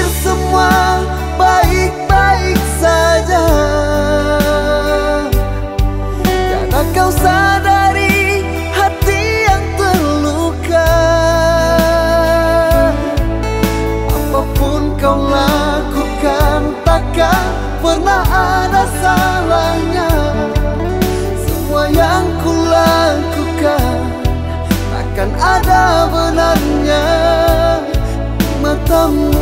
semua baik-baik saja. Karena kau sadari hati yang terluka. Apapun kau lakukan takkan pernah ada salahnya. Semua yang ku lakukan takkan ada benarnya di matamu.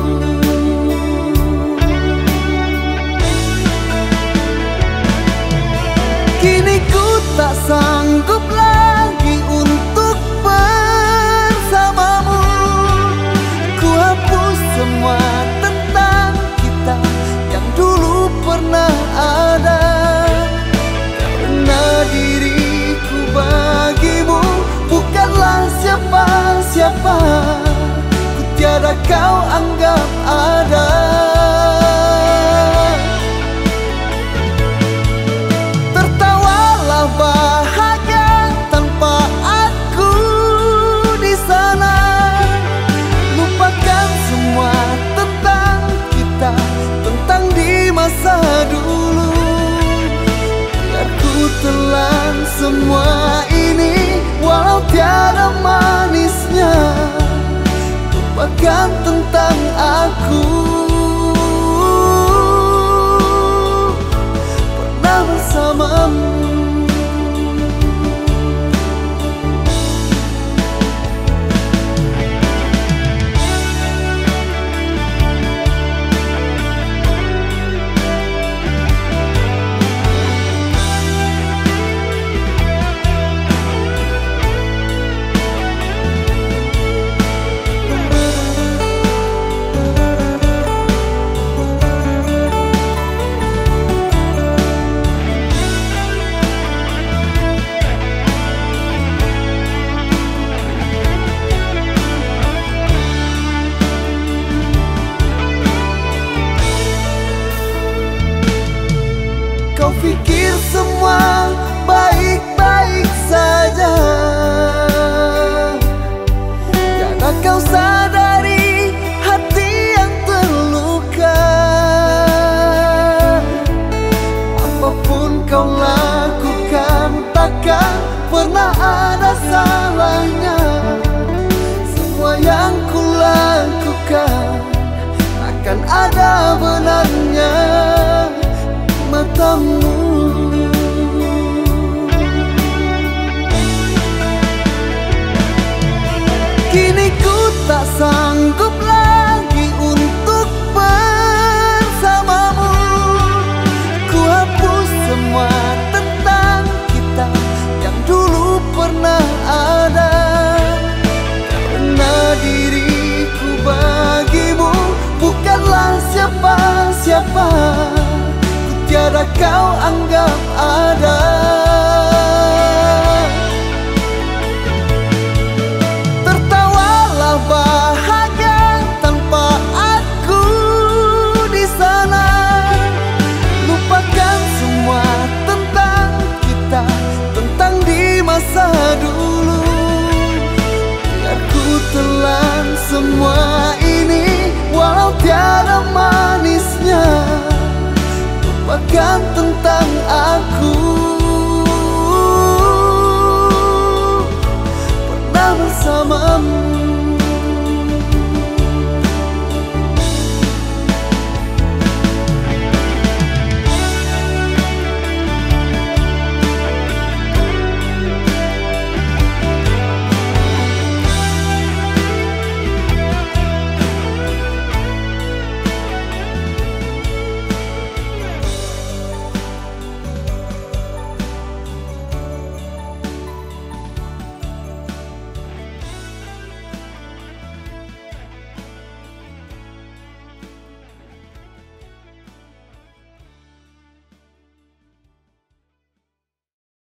Kini ku tak sanggup lagi untuk bersamamu. Ku hapus semua tentang kita yang dulu pernah ada. Karena diriku bagimu bukanlah siapa-siapa. Ku tiada kau anggap ada. Tertawalah bahagia tanpa aku di sana. Lupakan semua tentang kita, tentang di masa dulu. Biar ku telan semua ini walau tiada manisnya. Lupakan tentang aku pernah bersamamu. Kau pikir semua baik-baik saja. Karena kau sadari hati yang terluka. Apapun kau lakukan takkan pernah ada salahnya. Semua yang ku lakukan takkan ada benarnya matamu. Kini ku tak sanggup lagi untuk bersamamu. Ku hapus semua tentang kita yang dulu pernah ada. Karena diriku bagimu bukanlah siapa-siapa. Tiada kau anggap ada. Tertawalah bahagia tanpa aku di sana. Lupakan semua tentang kita, tentang di masa dulu. Biar ku telan semua ini walau tiada manisnya. Lupakan tentang aku pernah bersamamu.